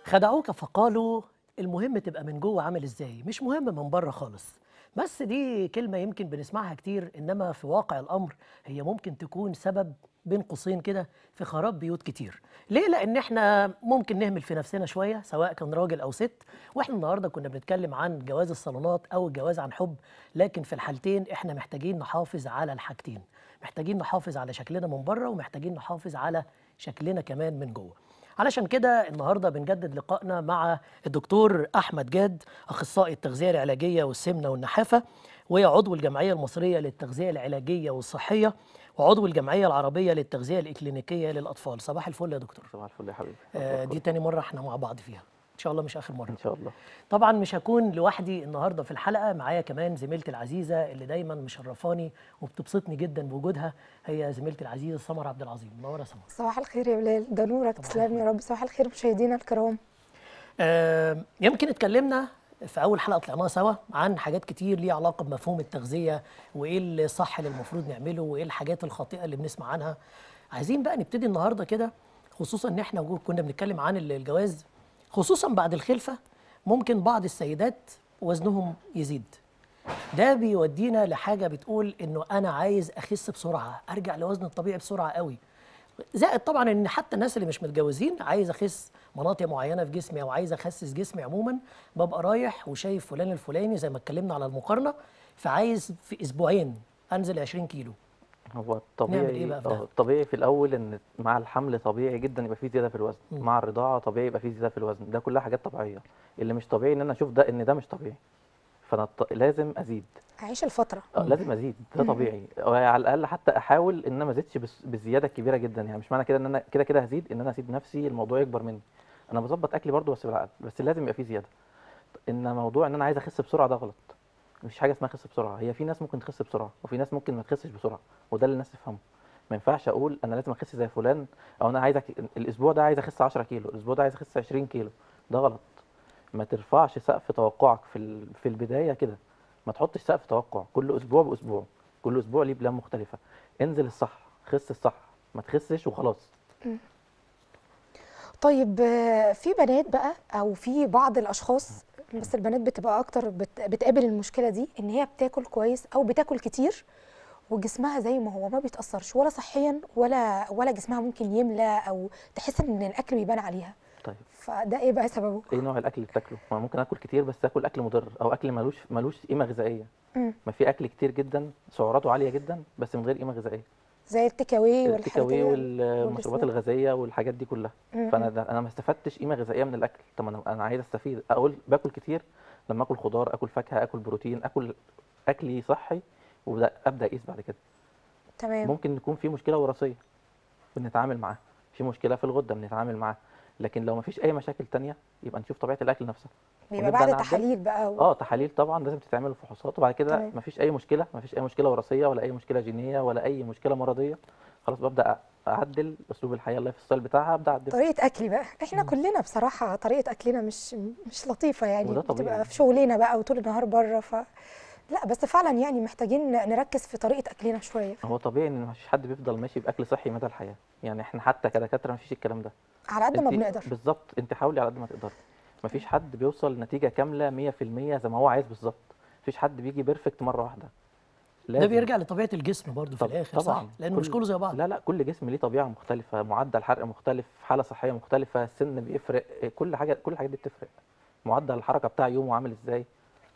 خدعوك فقالوا المهم تبقى من جوه عامل ازاي، مش مهم من بره خالص. بس دي كلمة يمكن بنسمعها كتير، انما في واقع الامر هي ممكن تكون سبب بين قوسين كده في خراب بيوت كتير. ليه؟ لان احنا ممكن نهمل في نفسنا شوية سواء كان راجل او ست. واحنا النهارده كنا بنتكلم عن جواز الصالونات او الجواز عن حب، لكن في الحالتين احنا محتاجين نحافظ على الحاجتين. محتاجين نحافظ على شكلنا من بره، ومحتاجين نحافظ على شكلنا كمان من جوه. علشان كده النهارده بنجدد لقائنا مع الدكتور احمد جاد، اخصائي التغذيه العلاجيه والسمنه والنحافه، وعضو الجمعيه المصريه للتغذيه العلاجيه والصحيه، وعضو الجمعيه العربيه للتغذيه الاكلينيكيه للاطفال. صباح الفل يا دكتور. صباح الفل يا حبيبي. دي تاني مره احنا مع بعض فيها، ان شاء الله مش اخر مره. ان شاء الله. طبعا مش هكون لوحدي النهارده في الحلقه، معايا كمان زميلتي العزيزه اللي دايما مشرفاني وبتبسطني جدا بوجودها، هي زميلتي العزيزه سمر عبد العظيم. منوره سمر. صباح الخير يا بلال، ده نورك، تسلم يا رب. صباح الخير مشاهدينا الكرام. يمكن اتكلمنا في اول حلقه طلعناها سوا عن حاجات كتير ليها علاقه بمفهوم التغذيه، وايه الصح اللي المفروض نعمله، وايه الحاجات الخاطئه اللي بنسمع عنها. عايزين بقى نبتدي النهارده كده، خصوصا ان احنا كنا بنتكلم عن الجواز، خصوصا بعد الخلفه ممكن بعض السيدات وزنهم يزيد. ده بيودينا لحاجه بتقول انه انا عايز اخس بسرعه، ارجع لوزن الطبيعي بسرعه قوي. زائد طبعا ان حتى الناس اللي مش متجوزين عايز اخس مناطق معينه في جسمي، او عايز اخسس جسمي عموما، ببقى رايح وشايف فلان الفلاني زي ما اتكلمنا على المقارنه، فعايز في اسبوعين انزل 20 كيلو. هو نعمل ايه الطبيعي بقى في ده؟ الطبيعي في الاول ان مع الحمل طبيعي جدا يبقى فيه زياده في الوزن، مع الرضاعه طبيعي يبقى فيه زياده في الوزن، ده كلها حاجات طبيعيه. اللي مش طبيعي ان انا اشوف ده ان ده مش طبيعي، فانا لازم ازيد. اعيش الفتره. لازم ازيد، ده طبيعي. على الاقل حتى احاول ان انا ما ازيدش بالزياده الكبيره جدا، يعني مش معنى كده ان انا كده كده هزيد ان انا اسيب نفسي الموضوع يكبر مني. انا بظبط اكلي برضو بس بالعقل، بس لازم يبقى فيه زياده. ان موضوع ان انا عايز اخس بسرعه ده غلط. مفيش حاجه اسمها خس بسرعه، هي في ناس ممكن تخس بسرعه وفي ناس ممكن ما تخسش بسرعه، وده اللي الناس تفهمه. ما ينفعش اقول انا لازم اخس زي فلان، او انا عايز الاسبوع ده عايز اخس 10 كيلو، الاسبوع ده عايز اخس 20 كيلو. ده غلط. ما ترفعش سقف توقعك في البدايه كده. ما تحطش سقف توقع كل اسبوع باسبوع، كل اسبوع ليه بلان مختلفه. انزل الصح، خس الصح، ما تخسش وخلاص. طيب، في بنات بقى او في بعض الاشخاص، بس البنات بتبقى اكتر بتقابل المشكله دي، ان هي بتاكل كويس او بتاكل كتير وجسمها زي ما هو ما بيتاثرش ولا صحيا ولا جسمها ممكن يملى، او تحس ان الاكل بيبان عليها. طيب فده ايه بقى سببه؟ ايه نوع الاكل اللي بتاكله؟ ما ممكن اكل كتير بس اكل اكل مضر، او اكل ملوش قيمه غذائيه. ما في اكل كتير جدا سعراته عاليه جدا بس من غير قيمه غذائيه. زي التيك اواي التيك والحاجات اواي والمشروبات والسناك. الغازيه والحاجات دي كلها. فانا ما استفدتش قيمه غذائيه من الاكل. طب انا عايز استفيد، اقول باكل كتير لما اكل خضار، اكل فاكهه، اكل بروتين، اكل اكلي صحي، وابدا اقيس بعد كده. تمام. ممكن يكون في مشكله وراثيه بنتعامل معاها، في مشكله في الغده بنتعامل معاها، لكن لو ما فيش اي مشاكل تانية يبقى نشوف طبيعه الاكل نفسها بيبقى ونبدا بعد نعدل. تحاليل بقى تحاليل طبعا لازم تتعمل فحوصات، وبعد كده تمام. مفيش اي مشكله، مفيش اي مشكله وراثيه ولا اي مشكله جينيه ولا اي مشكله مرضيه. خلاص ببدا اعدل اسلوب الحياه، اللايف ستايل بتاعها ابدا اعدل. طريقة أكلي بقى، إحنا كلنا بصراحة طريقة أكلنا مش لطيفة، يعني وده طبيعي. بتبقى في شغلنا بقى وطول النهار بره، لا بس فعلا يعني محتاجين نركز في طريقة أكلنا شوية. هو طبيعي ان مفيش حد بيفضل ماشي باكل صحي مدى الحياه، يعني احنا حتى كدكاتره مفيش الكلام ده. على قد ما بنقدر. بالظبط، انت حاولي على قد ما تقدري. مفيش حد بيوصل لنتيجه كامله 100% زي ما هو عايز بالظبط. مفيش حد بيجي بيرفكت مره واحده. ده بيرجع لطبيعه الجسم برضو في الاخر، طبعا صح؟ لانه مش كله زي بعض. لا كل جسم ليه طبيعه مختلفه، معدل حرق مختلف، حاله صحيه مختلفه، السن بيفرق، كل الحاجات دي بتفرق. معدل الحركه بتاع يومه عامل ازاي.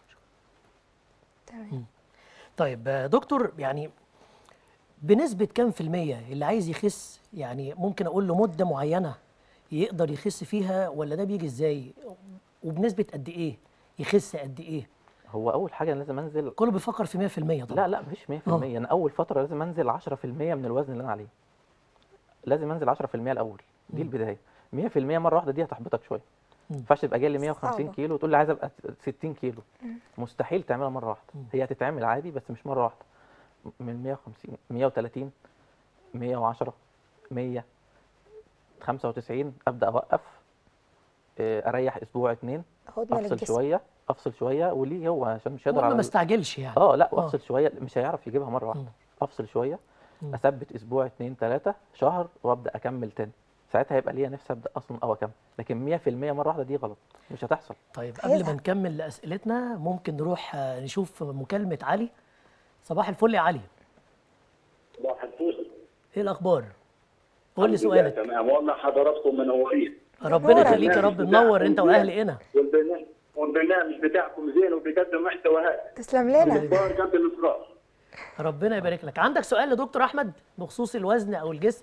تمام. طيب دكتور، يعني بنسبة كام في المية اللي عايز يخس، يعني ممكن أقول له مدة معينة يقدر يخس فيها، ولا ده بيجي إزاي؟ وبنسبة قد إيه؟ يخس قد إيه؟ هو اول حاجه لازم انزل. كله بيفكر في 100% طبعا. لا مفيش 100%. انا اول فتره لازم انزل 10% من الوزن اللي انا عليه. لازم انزل 10% الاول، دي البدايه. 100% مره واحده دي هتحبطك شويه. ما ينفعش تبقى جاي لي 150 صعبة. كيلو وتقول لي عايز ابقى 60 كيلو. مستحيل تعملها مره واحده. هي هتتعمل عادي بس مش مره واحده. من 150 130 110 100 95 ابدا اوقف، اريح اسبوع اتنين، هدنة افصل للجسم. شويه، افصل شويه، وليه هو عشان مش هيقدر المهم على ما استعجلش يعني. لا وافصل شويه، مش هيعرف يجيبها مره واحده. افصل شويه، اثبت اسبوع اتنين تلاته شهر، وابدا اكمل تاني. ساعتها هيبقى ليا نفسي ابدا اصلا او اكمل. لكن 100% مره واحده دي غلط، مش هتحصل. طيب قبل ما هيزهق. نكمل اسئلتنا ممكن نروح نشوف مكالمه علي. صباح الفل يا علي، صباح الفل. ايه الاخبار؟ قول لي الحمد لله سؤالك. تمام، والله حضراتكم منورين. ربنا نورك. يخليك يا رب، منور انت واهل هنا. والبرنامج بتاعكم زين وبيقدم محتوى تسلم لنا. الكبار قبل الصغار. ربنا يبارك لك. عندك سؤال لدكتور احمد بخصوص الوزن او الجسم؟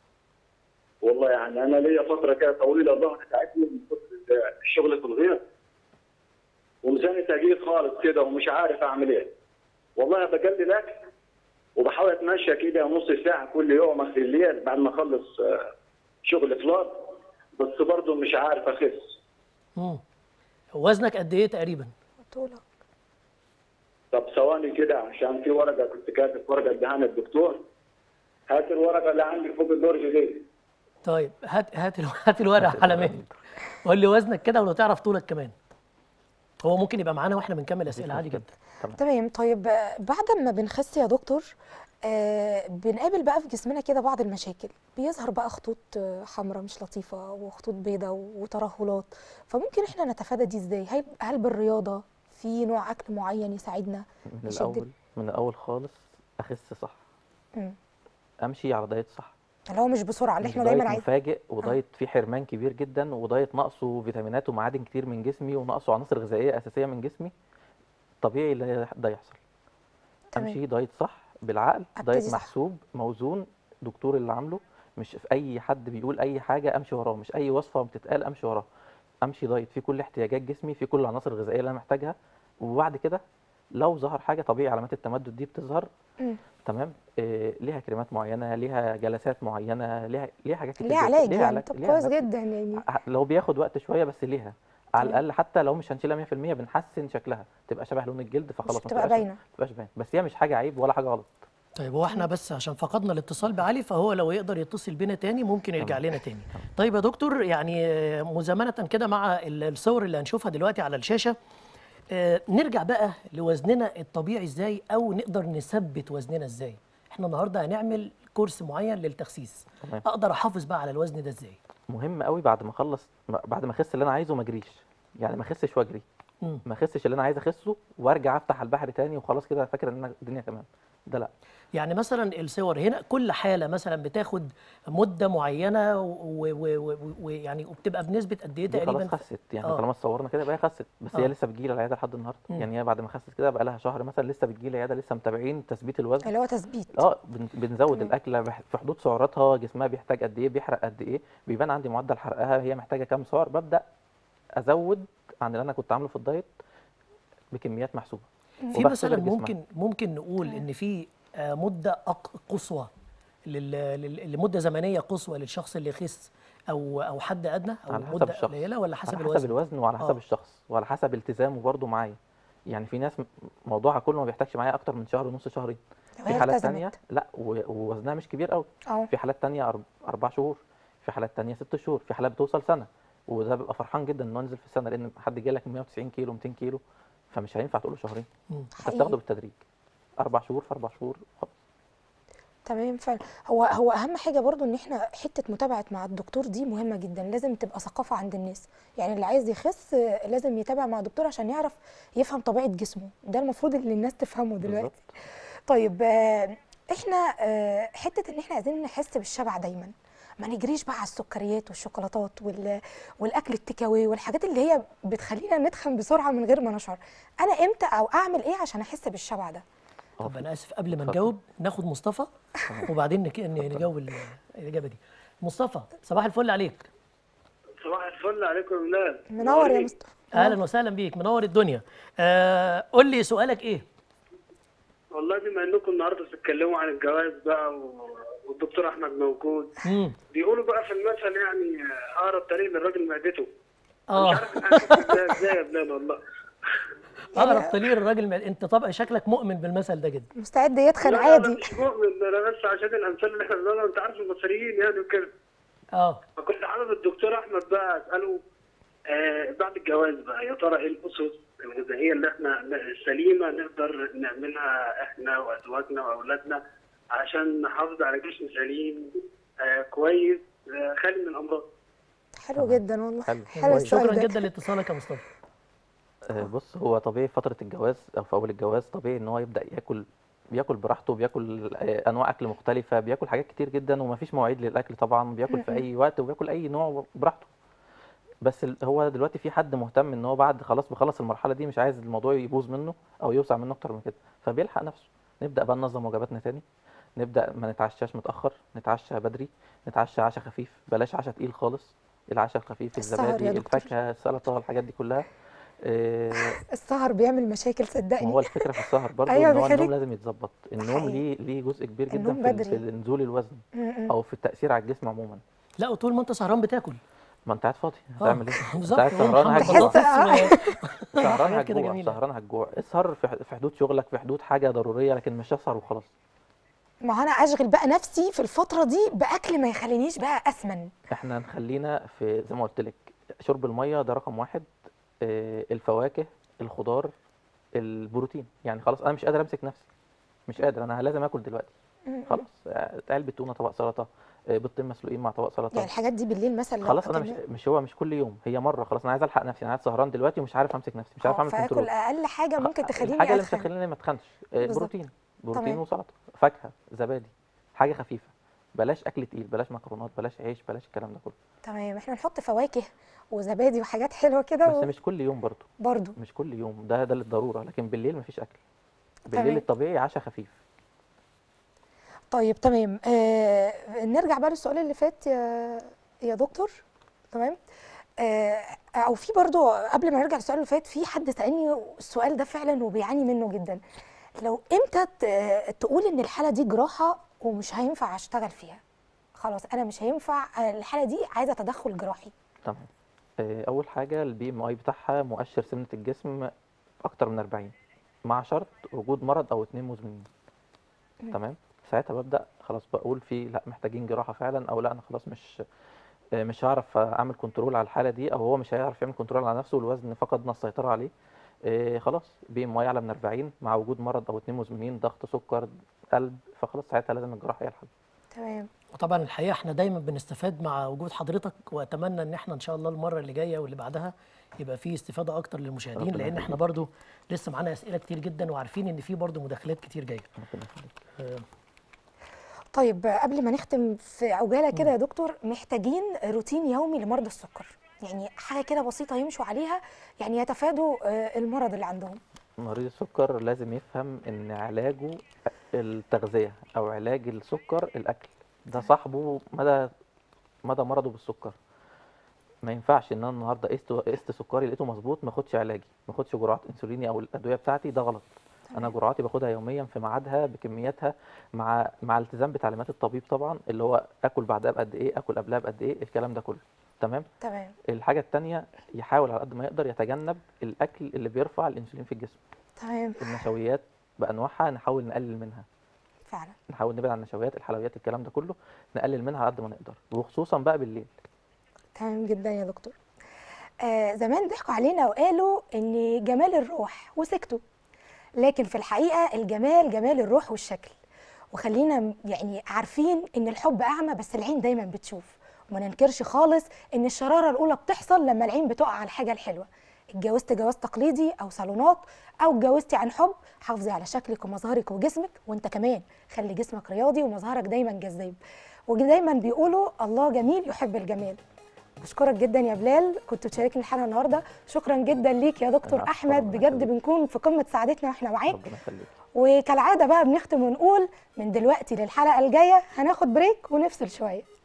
والله يعني انا ليا فتره كده طويله ظهري تعبني من كتر الشغل في الغيط، وميزاني تقيل خالص كده ومش عارف اعمل ايه. والله بقلل اكل وبحاول اتمشى كده نص ساعه كل يوم اخر الليل بعد ما اخلص شغل فلار، بس برضه مش عارف اخس. وزنك قد ايه تقريبا؟ طولك. طب ثواني كده عشان في ورقه كنت كاتب ورقه ادهاني الدكتور. هات الورقه اللي عندي فوق الدرج دي. طيب هات الورقه على مهلك. قول لي وزنك كده ولو تعرف طولك كمان. هو ممكن يبقى معانا واحنا بنكمل اسئله عادي جدا. تمام. طيب بعد ما بنخس يا دكتور بنقابل بقى في جسمنا كده بعض المشاكل، بيظهر بقى خطوط حمراء مش لطيفة وخطوط بيضاء وترهلات، فممكن احنا نتفادى دي ازاي؟ هل بالرياضة؟ في نوع اكل معين يساعدنا من الاول خالص اخس صح. مم. امشي على دايت صح، اللي هو مش بسرعة اللي مش احنا دايت دايما عايزين. مفاجئ ودايت فيه حرمان كبير جدا، ودايت ناقصه فيتامينات ومعادن كتير من جسمي وناقصه عناصر غذائيه اساسيه من جسمي. طبيعي ده يحصل. تمام. امشي دايت صح بالعقل، أبتدي دايت صح. محسوب موزون، دكتور اللي عامله، مش في اي حد بيقول اي حاجه امشي وراه، مش اي وصفه بتتقال امشي وراها. امشي دايت في كل احتياجات جسمي، في كل العناصر الغذائيه اللي انا محتاجها. وبعد كده لو ظهر حاجه طبيعي، علامات التمدد دي بتظهر. مم. تمام. ليها كريمات معينه، ليها جلسات معينه، ليها حاجات كتير ليه جدا. علاج ليها يعني؟ علاج، طب ليها كويس علاج. جدا يعني. لو بياخد وقت شويه بس ليها على تمام. الاقل، حتى لو مش هنشيلها 100% بنحسن شكلها، تبقى شبه لون الجلد، فخلاص مش بتبقى باينة. ما تبقاش باينه. بس هي مش حاجه عيب ولا حاجه غلط. طيب هو احنا بس عشان فقدنا الاتصال بعلي، فهو لو يقدر يتصل بينا تاني ممكن يرجع لنا تاني. طيب يا دكتور، يعني مزامنة كده مع الصور اللي هنشوفها دلوقتي على الشاشة، نرجع بقى لوزننا الطبيعي ازاي، او نقدر نثبت وزننا ازاي؟ احنا النهارده هنعمل كورس معين للتخسيس. تمام. اقدر احافظ بقى على الوزن ده ازاي؟ مهم قوي بعد ما اخلص، بعد ما اخس اللي انا عايزه ما اجريش، يعني ما اخسش واجري، ما اخسش اللي انا عايز اخسه وارجع افتح على البحر تاني وخلاص كده فاكر ان انا الدنيا تمام. ده لا. يعني مثلا الصور هنا كل حاله مثلا بتاخد مده معينه ويعني وبتبقى بنسبه قد ايه دي تقريبا؟ خلاص خست، يعني طالما صورنا كده يبقى هي خست، بس هي لسه بتجيلي العياده لحد النهارده. يعني هي بعد ما خست كده بقى لها شهر مثلا لسه بتجيلي العياده، لسه متابعين تثبيت الوزن. اللي هو تثبيت. بنزود الاكله في حدود سعراتها، جسمها بيحتاج قد ايه، بيحرق قد ايه، بيبان عندي معدل حرقها هي محتاجه كام سعر، ببدا ازود عن اللي انا كنت عامله في الدايت بكميات محسوبه. في مثلا ممكن نقول ان في مده قصوى لمده زمنيه قصوى للشخص اللي يخس، او حد ادنى، او مده قليله، ولا حسب الوزن؟ على حسب الوزن وعلى حسب الشخص وعلى حسب التزامه برده معايا. يعني في ناس موضوعها كله ما بيحتاجش معايا اكتر من شهر ونص، شهرين. في حالات ثانيه لا ووزنها مش كبير قوي. في حالات ثانيه 4 شهور، في حالات ثانيه 6 شهور، في حالات بتوصل سنه. وده بيبقى فرحان جدا انه ينزل في السنه، لان حد جاي لك 190 كيلو 200 كيلو، فمش هينفع تقول له شهرين. بس تاخده بالتدريج 4 شهور في 4 شهور خلاص. تمام فعلا. هو اهم حاجه برضو ان احنا حته متابعه مع الدكتور دي مهمه جدا، لازم تبقى ثقافه عند الناس. يعني اللي عايز يخس لازم يتابع مع الدكتور عشان يعرف يفهم طبيعه جسمه، ده المفروض اللي الناس تفهمه دلوقتي. بالزبط. طيب احنا حته ان احنا عايزين نحس بالشبع دايما، ما نجريش بقى على السكريات والشوكولاتات والاكل التيك اواي والحاجات اللي هي بتخلينا نتخن بسرعه من غير ما نشعر. انا امتى او اعمل ايه عشان احس بالشبع ده؟ طب انا اسف، قبل ما نجاوب ناخد مصطفى وبعدين نجاوب الاجابه دي. مصطفى صباح الفل عليك. صباح الفل عليكم يا ولاد. منور يا مصطفى. اهلا وسهلا بيك، منور الدنيا. قول لي سؤالك ايه؟ والله بما انكم النهارده بتتكلموا عن الجواز بقى والدكتور احمد موجود، بيقولوا بقى في المثل يعني اقرب طريق للراجل معدته. مش عارف ازاي يا بلال والله. اقرب طريق للراجل انت طبعا شكلك مؤمن بالمثل ده جدا، مستعد يدخل عادي. لا مش مؤمن، انا بس عشان الامثال اللي احنا بنقولها انت عارف المصريين يعني وكده. فكنت حابب الدكتور احمد بقى اساله بعد الجواز بقى يا ترى ايه الاسس الغذائيه اللي احنا السليمه نقدر نعملها احنا وازواجنا واولادنا عشان نحافظ على جسم سليم كويس خالي من الامراض. حلو جدا والله. حلو. حلو السؤال شكرا ده. جدا لاتصالك يا مصطفى. بص، هو طبيعي فترة الجواز أو في أول الجواز طبيعي إن هو يبدأ بياكل براحته، بياكل أنواع أكل مختلفة، بياكل حاجات كتير جدا ومفيش مواعيد للأكل طبعا، بياكل في أي وقت وبياكل أي نوع براحته. بس هو دلوقتي في حد مهتم إن هو بعد خلاص بخلص المرحلة دي مش عايز الموضوع يبوظ منه أو يوسع منه أكتر من كده، فبيلحق نفسه. نبدأ بقى ننظم وجباتنا تاني، نبدأ ما نتعشاش متأخر، نتعشى بدري، نتعشى عشاء خفيف، بلاش عشاء تقيل خالص. العشاء الخفيف، السهر يا الزبادي، دكتور. الفاكهة، السلطة، الحاجات دي كلها. السهر بيعمل مشاكل ما صدقني. هو الفكره في السهر برضو ايوه ان هو النوم بيخليك. لازم يتظبط. النوم حقيقي. ليه جزء كبير جدا النوم في بدري. نزول الوزن او في التاثير على الجسم عموما. لا وطول ما انت سهران بتاكل. ما انت قاعد فاضي هتعمل ايه؟ انت بالظبط. قاعد هو سهران محمد هتجوع، بطاطس سهران حاجات كده هتجوع، جميله. سهران هتجوع. اسهر في حدود شغلك، في حدود حاجه ضروريه، لكن مش اسهر وخلاص. ما انا اشغل بقى نفسي في الفتره دي باكل ما يخلينيش بقى اسمن. احنا نخلينا في زي ما قلت لك، شرب الميه ده رقم واحد، الفواكه، الخضار، البروتين. يعني خلاص انا مش قادر امسك نفسي، مش قادر، انا لازم اكل دلوقتي. خلاص علبه تونه، طبق سلطه، بيضتين مسلوقين مع طبق سلطه. يعني الحاجات دي بالليل مثلا لو خلاص انا أكلنا- مش كل يوم، هي مره. خلاص انا عايز الحق نفسي، انا قاعد سهران دلوقتي ومش عارف امسك نفسي، مش عارف اعمل فاكل كنترول. اقل حاجه ممكن تخليني الحاجه اللي مش اتخن. هتخليني ما اتخنش، بالظبط. بروتين، بروتين تمام. وسلطه، فاكهه، زبادي، حاجه خفيفه. بلاش اكل تقيل، بلاش مكرونات، بلاش عيش، بلاش الكلام ده كله. تمام، احنا نحط فواكه وزبادي وحاجات حلوه كده بس مش كل يوم برضه، برضو. مش كل يوم، ده للضروره. لكن بالليل مفيش اكل، بالليل تمام. الطبيعي عشاء خفيف. طيب تمام. نرجع بقى للسؤال اللي فات يا دكتور. تمام. او في برضو قبل ما نرجع للسؤال اللي فات، في حد سألني السؤال ده فعلا وبيعاني منه جدا. لو امتى تقول ان الحالة دي جراحة ومش هينفع اشتغل فيها؟ خلاص انا مش هينفع، الحالة دي عايزة تدخل جراحي. تمام. اول حاجه البي ام اي بتاعها مؤشر سمنه الجسم اكتر من 40، مع شرط وجود مرض او 2 مزمنين. تمام. ساعتها ببدا خلاص بقول لا محتاجين جراحه فعلا، او لا انا خلاص مش هعرف اعمل كنترول على الحاله دي، او هو مش هيعرف يعمل كنترول على نفسه والوزن فقدنا السيطره عليه. خلاص بي ام اي اعلى من 40 مع وجود مرض او 2 مزمنين، ضغط، سكر، قلب، فخلاص ساعتها لازم الجراحه هي الحل. تمام. وطبعا الحقيقه احنا دايما بنستفاد مع وجود حضرتك، واتمنى ان احنا ان شاء الله المره اللي جايه واللي بعدها يبقى في استفاده اكتر للمشاهدين، ربنا لان يخليك. احنا برضو لسه معانا اسئله كتير جدا، وعارفين ان في برضو مداخلات كتير جايه. ربنا يخليك. طيب قبل ما نختم في عجاله كده يا دكتور، محتاجين روتين يومي لمرضى السكر، يعني حاجه كده بسيطه يمشوا عليها يعني يتفادوا المرض اللي عندهم. مريض السكر لازم يفهم ان علاجه التغذيه، او علاج السكر الاكل. ده صاحبه مدى مرضه بالسكر. ما ينفعش ان انا النهارده قست سكري لقيته مظبوط ما اخدش علاجي، ما اخدش جرعات انسوليني او الادويه بتاعتي، ده غلط. انا جرعاتي باخدها يوميا في ميعادها بكمياتها، مع التزام بتعليمات الطبيب طبعا، اللي هو اكل بعدها بقد ايه، اكل قبلها بقد ايه، الكلام ده كله. تمام. تمام. الحاجه الثانيه، يحاول على قد ما يقدر يتجنب الاكل اللي بيرفع الانسولين في الجسم. تمام. النشويات بانواعها نحاول نقلل منها، فعلا. نحاول نبعد عن النشويات، الحلويات، الكلام ده كله نقلل منها على قد ما نقدر، وخصوصا بقى بالليل. تمام جدا يا دكتور. زمان ضحكوا علينا وقالوا ان جمال الروح وسكتوا، لكن في الحقيقه الجمال جمال الروح والشكل. وخلينا يعني عارفين ان الحب اعمى بس العين دايما بتشوف، وما ننكرش خالص ان الشراره الاولى بتحصل لما العين بتقع على الحاجه الحلوه. اتجوزت جواز تقليدي او صالونات، او اتجوزتي عن حب، حافظي على شكلك ومظهرك وجسمك، وانت كمان خلي جسمك رياضي ومظهرك دايما جذاب. ودايما بيقولوا الله جميل يحب الجمال. بشكرك جدا يا بلال، كنت بتشاركني الحلقه النهارده. شكرا جدا ليك يا دكتور العفو، احمد، ربنا بجد يخليك. بنكون في قمه سعادتنا واحنا معاك. ربنا يخليك. وكالعاده بقى بنختم ونقول من دلوقتي للحلقه الجايه هناخد بريك ونفصل شويه.